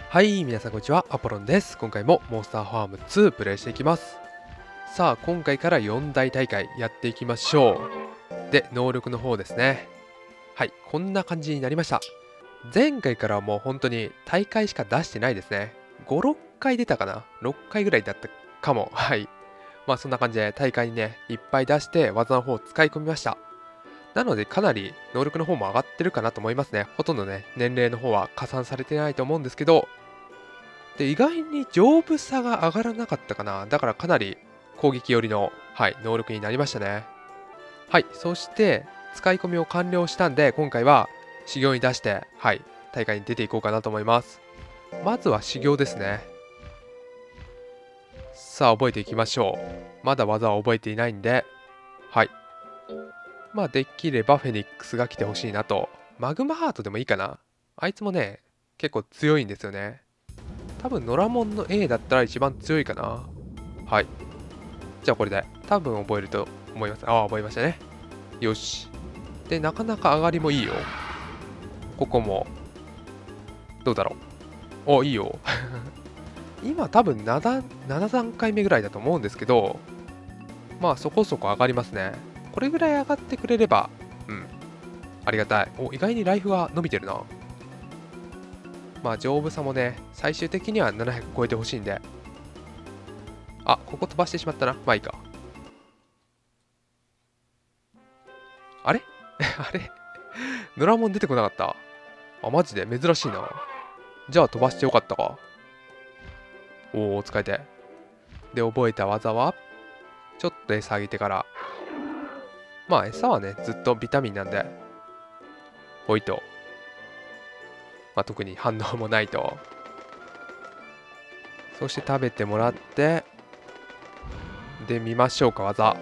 はい、皆さんこんにちは、アポロンです。今回もモンスターファーム2プレイしていきます。さあ、今回から4大大会やっていきましょう。で、能力の方ですね。はい、こんな感じになりました。前回からはもう本当に大会しか出してないですね。5、6回出たかな ?6 回ぐらいだったかも。はい。まあそんな感じで大会にね、いっぱい出して技の方を使い込みました。なのでかなり能力の方も上がってるかなと思いますね。ほとんどね、年齢の方は加算されてないと思うんですけど、で、意外に丈夫さが上がらなかったかな。だからかなり攻撃寄りの、はい、能力になりましたね。はい、そして使い込みを完了したんで、今回は修行に出して、はい、大会に出ていこうかなと思います。まずは修行ですね。さあ、覚えていきましょう。まだ技は覚えていないんで、はい。まあ、できればフェニックスが来てほしいなと。マグマハートでもいいかな。あいつもね、結構強いんですよね。多分ノラモンの A だったら一番強いかな。はい。じゃあこれで多分覚えると思います。ああ、覚えましたね。よし。で、なかなか上がりもいいよ。ここも。どうだろう。お、いいよ。今多分7段階目ぐらいだと思うんですけど、まあそこそこ上がりますね。これぐらい上がってくれれば、うん。ありがたい。お、意外にライフが伸びてるな。まあ丈夫さもね、最終的には700超えてほしいんで。あ、ここ飛ばしてしまったな。まあいいか。あれあれドラモン出てこなかった。あ、マジで珍しいな。じゃあ飛ばしてよかったか。おお、使えて。で、覚えた技は、ちょっと餌あげてから。まあ、餌はね、ずっとビタミンなんで、ほいと。まあ、特に反応もないと。そして食べてもらって、で、見ましょうか、技。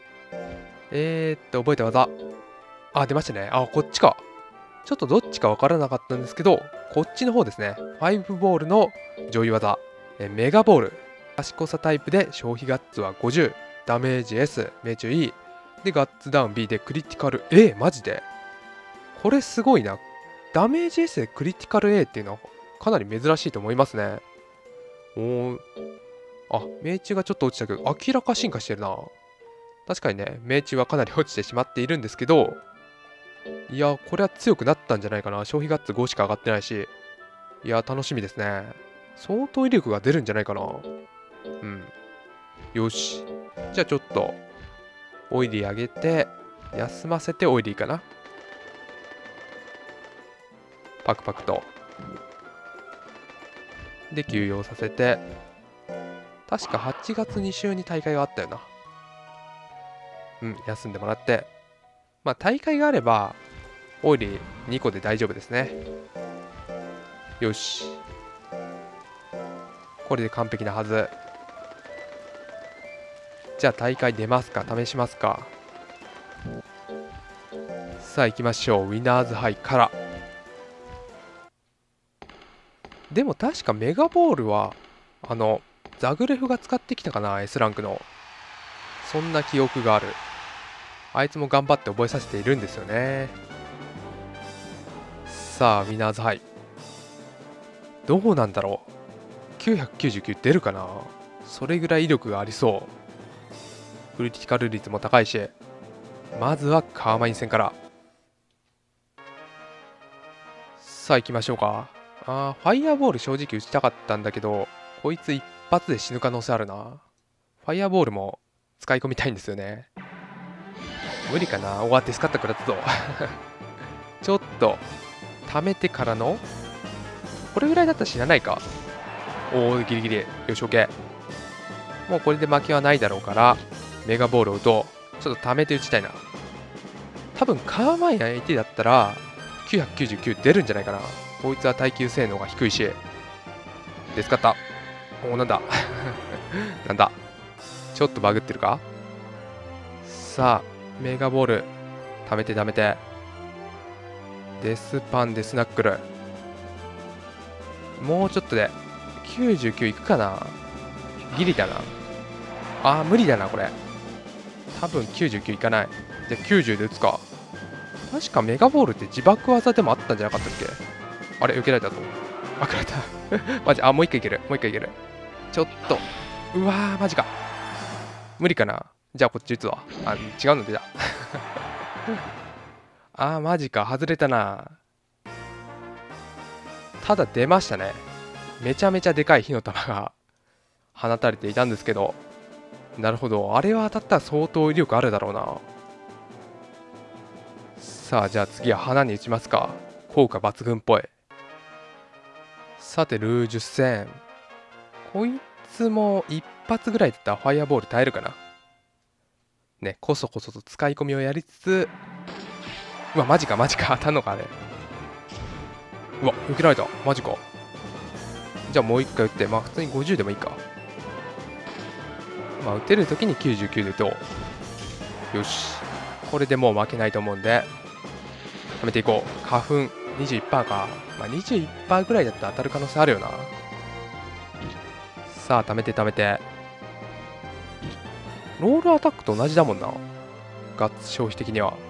覚えた技。あ、出ましたね。あ、こっちか。ちょっとどっちかわからなかったんですけど、こっちの方ですね。5ボールの上位技。メガボール。賢さタイプで消費ガッツは50。ダメージ S。命中 E。で、ガッツダウン B でクリティカル A。マジでこれすごいな。ダメージ S でクリティカル A っていうのはかなり珍しいと思いますね。おー。あ、命中がちょっと落ちたけど、明らか進化してるな。確かにね、命中はかなり落ちてしまっているんですけど、いや、これは強くなったんじゃないかな。消費ガッツ5しか上がってないし。いや、楽しみですね。相当威力が出るんじゃないかな。うん。よし。じゃあちょっと、オイリー上げて、休ませてオイリーかな。パクパクと。で、休養させて。確か8月2週に大会があったよな。うん、休んでもらって。まあ、大会があれば、オイリー2個で大丈夫ですね。よし。これで完璧なはず。じゃあ大会出ますか、試しますか。さあ行きましょう。ウィナーズハイから。でも確かメガボールは、ザグレフが使ってきたかな、S ランクの。そんな記憶がある。あいつも頑張って覚えさせているんですよね。さあ、ウィナーズハイ。どうなんだろう。999出るかな。それぐらい威力がありそう。クリティカル率も高いし。まずはカーマイン戦から。さあ行きましょうか。ファイヤーボール正直打ちたかったんだけど、こいつ一発で死ぬ可能性あるな。ファイヤーボールも使い込みたいんですよね。無理かな。終わってスカッと食らったぞ。ちょっと、貯めてからの、これぐらいだったら死なないか。おお、ギリギリ。よし、OK。もうこれで負けはないだろうから、メガボールを打とう。ちょっと貯めて打ちたいな。多分、カーマイン相手だったら、999出るんじゃないかな。こいつは耐久性能が低いし。で、使った。おお、なんだ。なんだ。ちょっとバグってるか。さあ、メガボール。貯めて貯めて。デスパン、デスナックル。もうちょっとで。99いくかな。ギリだな。無理だな、これ。多分99いかない。じゃあ90で打つか。確かメガボールって自爆技でもあったんじゃなかったっけ。あれ、受けられたぞ。 あ、食らったマジ、あ、もう一回いける、もう一回いける。ちょっと、うわー、マジか。無理かな。じゃあこっち打つわ。あ、違うの出たあー、マジか、外れたな。ただ出ましたね。めちゃめちゃでかい火の玉が放たれていたんですけど、なるほど、あれは当たったら相当威力あるだろうな。さあ、じゃあ次は花に打ちますか。効果抜群っぽい。さて、ルージュ戦。こいつも一発ぐらいだったらファイアボール耐えるかな。ね、こそこそと使い込みをやりつつ、うわ、マジか、マジか、当たんのか、あれ。うわ、受けられた、マジか。じゃあもう一回打って、まあ普通に50でもいいか。まあ打てるときに99で打とう。よし。これでもう負けないと思うんで、貯めていこう。花粉 21% か。まあ 21% ぐらいだったら当たる可能性あるよな。さあ、貯めて貯めて。ロールアタックと同じだもんな。ガッツ消費的には。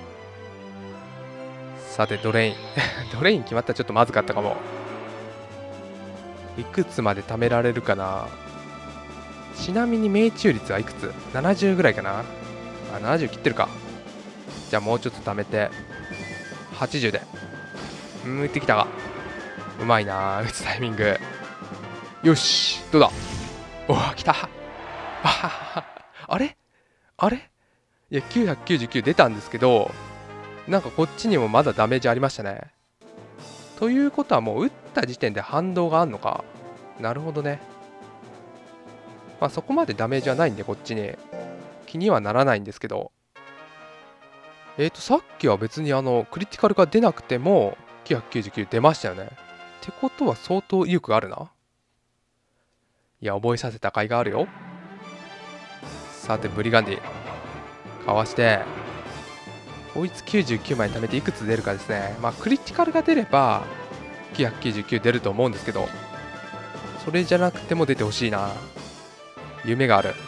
さて、ドレイン。ドレイン決まったらちょっとまずかったかも。いくつまで貯められるかな。ちなみに命中率はいくつ ?70 ぐらいかな。あ、70切ってるか。じゃあもうちょっと貯めて、80で。打ってきたが。うまいな、打つタイミング。よし、どうだ。おお、来た。あれあれいや、999出たんですけど、なんかこっちにもまだダメージありましたね。ということはもう打った時点で反動があんのか。なるほどね。まあそこまでダメージはないんでこっちに気にはならないんですけど。さっきは別にクリティカルが出なくても999出ましたよね。ってことは相当威力があるな。いや、覚えさせた甲斐があるよ。さて、ブリガンディ。かわして、こいつ99枚貯めていくつ出るかですね。まあ、クリティカルが出れば、999出ると思うんですけど、それじゃなくても出てほしいな。夢がある。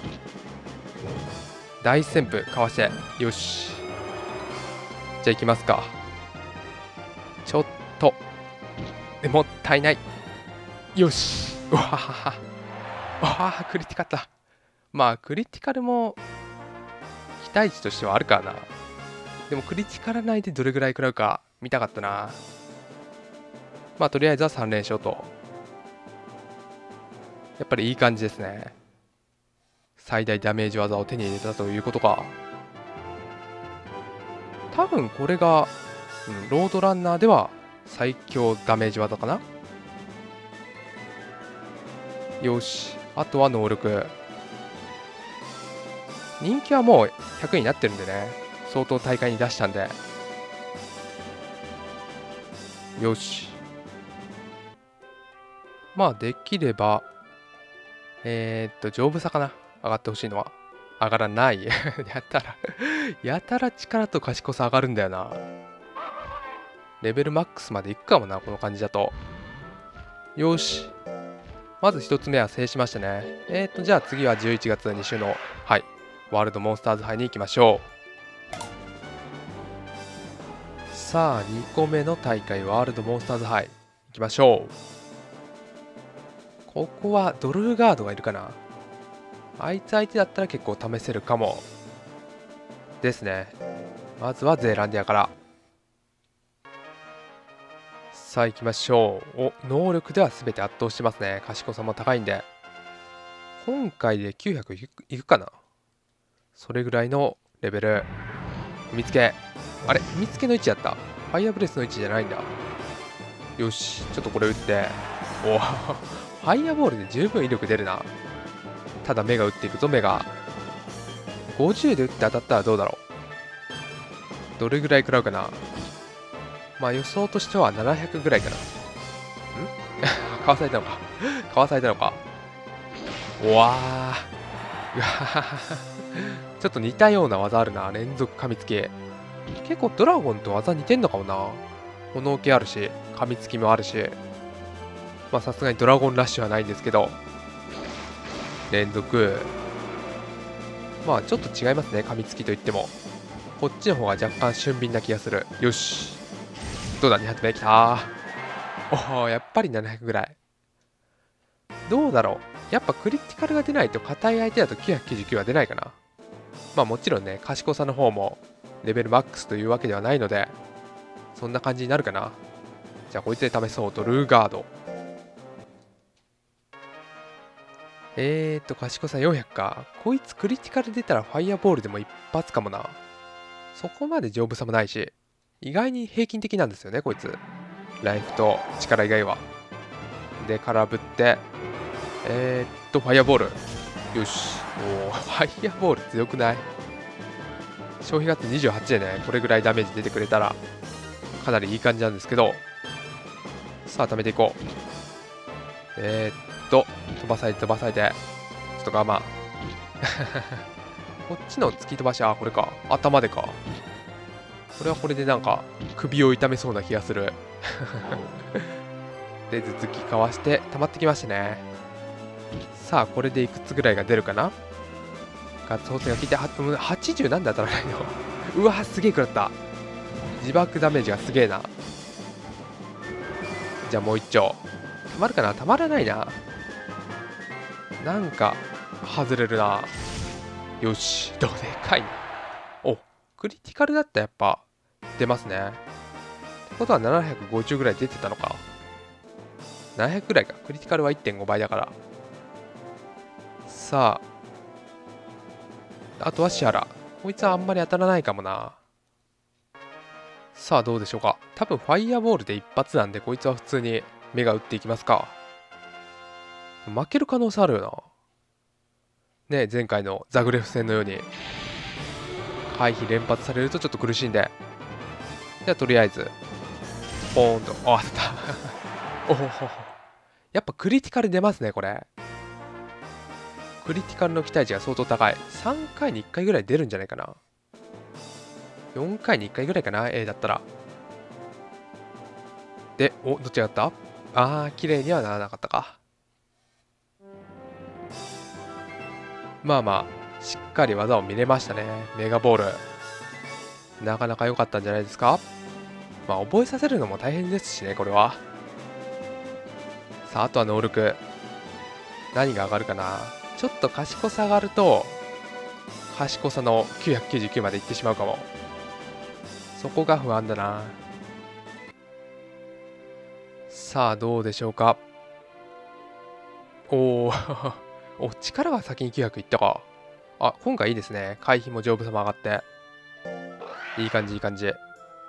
大旋風、かわして、よし。じゃあ行きますか。ちょっと、もったいない。よし。うわはは。わあ、クリティカルだ。まあ、クリティカルも、期待値としてはあるからな。でもクリティカル内でどれぐらい食らうか見たかったな。まあとりあえずは3連勝と。やっぱりいい感じですね。最大ダメージ技を手に入れたということか。多分これが、ロードランナーでは最強ダメージ技かな。よし、あとは能力。人気はもう100になってるんでね。相当大会に出したんで。よし。まあできれば丈夫さかな。上がってほしいのは。上がらないやたら力と賢さ上がるんだよな。レベルマックスまでいくかもな、この感じだと。よし。まず1つ目は制しましたね。じゃあ次は11月2週の、はい、ワールドモンスターズ杯に行きましょう。さあ、2個目の大会、ワールドモンスターズ杯、行きましょう。ここはドルーガードがいるかな。あいつ相手だったら結構試せるかも。ですね。まずはゼーランディアから。さあ、行きましょう。お、能力では全て圧倒してますね。賢さも高いんで。今回で900いくかな。それぐらいのレベル。踏みつけ。あれ、踏みつけの位置やった。ファイアブレスの位置じゃないんだ。よし、ちょっとこれ打って。おお、ファイアボールで十分威力出るな。ただ目が打っていくぞ、目が。50で打って当たったらどうだろう。どれぐらい食らうかな。まあ予想としては700ぐらいかな。かわされたのか。かわされたのか。うわー。ちょっと似たような技あるな。連続噛みつき。結構ドラゴンと技似てんのかもな。炎系あるし、噛みつきもあるし。まあさすがにドラゴンラッシュはないんですけど。連続。まあちょっと違いますね。噛みつきといっても。こっちの方が若干俊敏な気がする。よし。どうだ、2発目きた。 おお、やっぱり700ぐらい。どうだろう。やっぱクリティカルが出ないと硬い相手だと999は出ないかな。まあもちろんね、賢さの方もレベルマックスというわけではないので、そんな感じになるかな。じゃあこいつで試そう。ドルーガード。賢さ400か。こいつクリティカル出たらファイアボールでも一発かもな。そこまで丈夫さもないし、意外に平均的なんですよね、こいつ。ライフと力以外は。で、空振って、ファイアボール。よし。おお、ファイアボール強くない？消費額28でね、これぐらいダメージ出てくれたら、かなりいい感じなんですけど、さあ、貯めていこう。飛ばされて飛ばされて、ちょっと我慢。こっちの突き飛ばし、これか。頭でか。これはこれでなんか、首を痛めそうな気がする。で、頭突きかわして、溜まってきましたね。さあ、これでいくつぐらいが出るかな。ガッツホースが効いて、80なんで当たらないの。うわ、すげえ食らった。自爆ダメージがすげえな。じゃあもう一丁。たまるかな。たまらないな。なんか、外れるな。よし、どでかいな。お、クリティカルだったらやっぱ、出ますね。ってことは750ぐらい出てたのか。700ぐらいか。クリティカルは 1.5 倍だから。さあ、あとはシアラ。こいつはあんまり当たらないかもな。さあ、どうでしょうか。多分ファイアボールで一発なんで、こいつは普通に目が打っていきますか。負ける可能性あるよな。ね、前回のザグレフ戦のように回避連発されるとちょっと苦しいんで。じゃあとりあえずポーンと、当たったおお、やっぱクリティカル出ますね。これクリティカルの期待値が相当高い。3回に1回ぐらい出るんじゃないかな。4回に1回ぐらいかな、 A だったら。で、どっちがった？綺麗にはならなかったか。まあまあ、しっかり技を見れましたね。メガボール。なかなか良かったんじゃないですか。まあ、覚えさせるのも大変ですしね、これは。さあ、あとは能力。何が上がるかな。ちょっと賢さ上がると、賢さの999までいってしまうかも。そこが不安だな。さあ、どうでしょうか。おーお、力が先に900いったか。今回いいですね。回避も丈夫さも上がって。いい感じ、いい感じ。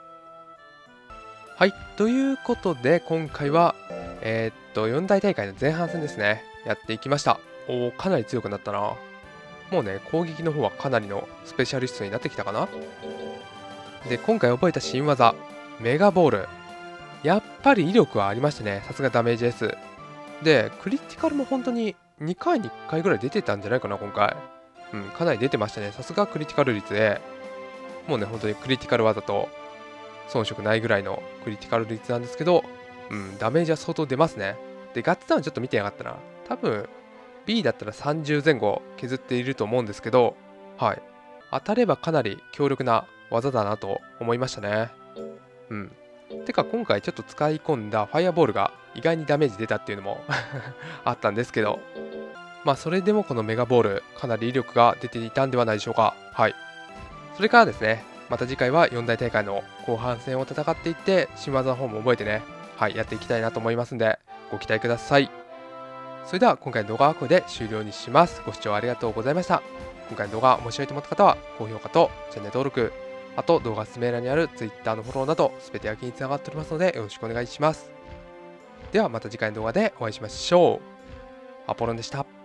はい、ということで、今回は、4大大会の前半戦ですね。やっていきました。かなり強くなったな。もうね、攻撃の方はかなりのスペシャリストになってきたかな。で、今回覚えた新技、メガボール。やっぱり威力はありましたね。さすがダメージ S。で、クリティカルも本当に2回に1回ぐらい出てたんじゃないかな、今回。かなり出てましたね。さすがクリティカル率で、もうね、本当にクリティカル技と遜色ないぐらいのクリティカル率なんですけど、ダメージは相当出ますね。で、ガッツダウンちょっと見てなかったな。多分、B だったら30前後削っていると思うんですけど、はい。当たればかなり強力な技だなと思いましたね。てか今回ちょっと使い込んだファイアボールが意外にダメージ出たっていうのもあったんですけど、まあそれでもこのメガボールかなり威力が出ていたんではないでしょうか。はい。それからですね、また次回は4大大会の後半戦を戦っていって新技の方も覚えてね、はい、やっていきたいなと思いますんでご期待ください。それでは今回の動画はこれで終了にします。ご視聴ありがとうございました。今回の動画面白いと思った方は高評価とチャンネル登録、あと動画説明欄にある Twitter のフォローなど全て役につながっておりますのでよろしくお願いします。ではまた次回の動画でお会いしましょう。アポロンでした。